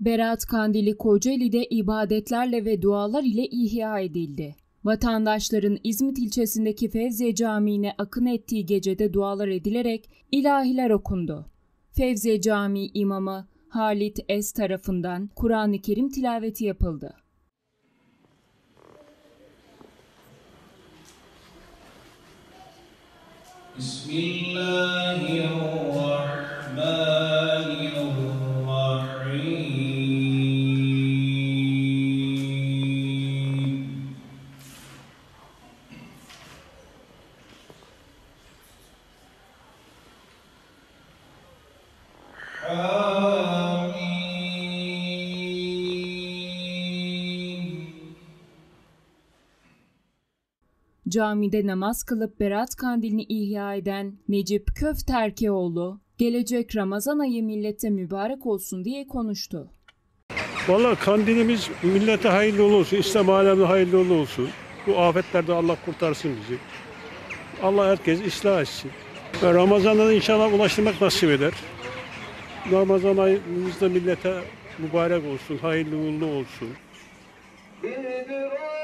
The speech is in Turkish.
Berat Kandili Kocaeli'de ibadetlerle ve dualar ile ihya edildi. Vatandaşların İzmit ilçesindeki Fevziye Camii'ne akın ettiği gecede dualar edilerek ilahiler okundu. Fevziye Camii imamı Halit Es tarafından Kur'an-ı Kerim tilaveti yapıldı. Camide namaz kılıp Berat Kandilini ihya eden Necip Köfterkeoğlu, gelecek Ramazan ayı millete mübarek olsun diye konuştu. Vallahi kandilimiz millete hayırlı olsun, İslam alemine hayırlı olsun. Bu afetlerde Allah kurtarsın bizi. Allah herkes ıslah etsin. Ve Ramazan'da da inşallah ulaştırmak nasip eder. Ramazan ayımızda millete mübarek olsun, hayırlı uğurlu olsun.